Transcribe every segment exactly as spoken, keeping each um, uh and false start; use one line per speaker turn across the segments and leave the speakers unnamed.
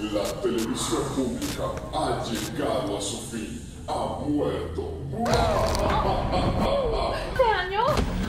La televisión pública ha llegado a su fin. Ha muerto.
¿Se dañó?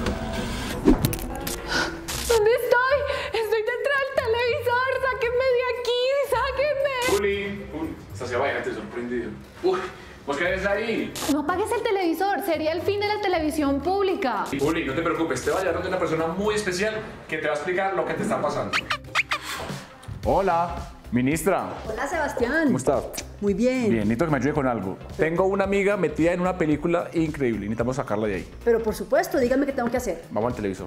¿Dónde estoy? Estoy detrás del televisor. ¡Sáquenme de aquí! ¡Sáquenme!
Juli, Juli, estás hacia abajo, te sorprendido. Uy, ¿vos qué ves ahí?
No apagues el televisor. Sería el fin de la televisión pública.
Juli, no te preocupes, te voy a llevar donde una persona muy especial que te va a explicar lo que te está pasando.
Hola, ministra.
Hola, Sebastián.
¿Cómo estás?
Muy bien.
Bien, necesito que me ayude con algo. Tengo una amiga metida en una película increíble. Necesitamos sacarla de ahí.
Pero por supuesto, dígame qué tengo que hacer.
Vamos al televisor.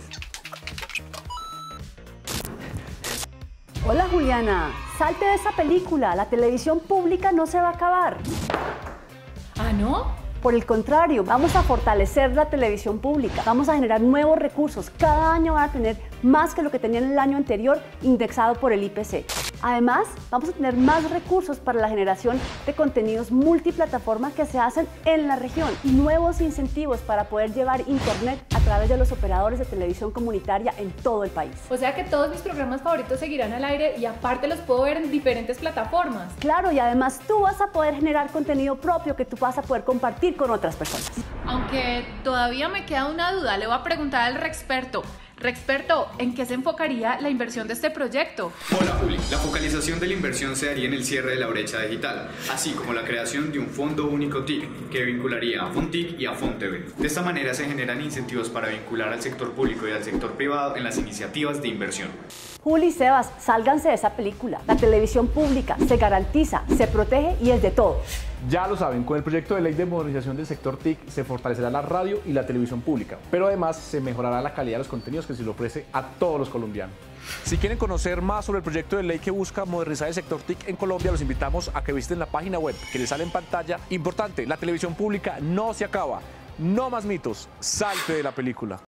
Hola, Juliana. Salte de esa película. La televisión pública no se va a acabar.
¿Ah, no?
Por el contrario, vamos a fortalecer la televisión pública. Vamos a generar nuevos recursos. Cada año van a tener más que lo que tenían el año anterior, indexado por el I P C. Además, vamos a tener más recursos para la generación de contenidos multiplataforma que se hacen en la región y nuevos incentivos para poder llevar internet a través de los operadores de televisión comunitaria en todo el país.
O sea que todos mis programas favoritos seguirán al aire y aparte los puedo ver en diferentes plataformas.
Claro, y además tú vas a poder generar contenido propio que tú vas a poder compartir con otras personas.
Aunque todavía me queda una duda, le voy a preguntar al Rexperto. Rexperto, ¿en qué se enfocaría la inversión de este proyecto?
Hola Juli, la focalización de la inversión se daría en el cierre de la brecha digital, así como la creación de un fondo único T I C que vincularía a FONTIC y a FONTV. De esta manera se generan incentivos para vincular al sector público y al sector privado en las iniciativas de inversión.
Juli y Sebas, sálganse de esa película. La televisión pública se garantiza, se protege y es de todos.
Ya lo saben, con el proyecto de ley de modernización del sector T I C se fortalecerá la radio y la televisión pública, pero además se mejorará la calidad de los contenidos que se le ofrece a todos los colombianos. Si quieren conocer más sobre el proyecto de ley que busca modernizar el sector T I C en Colombia, los invitamos a que visiten la página web que les sale en pantalla. Importante, la televisión pública no se acaba. No más mitos, salte de la película.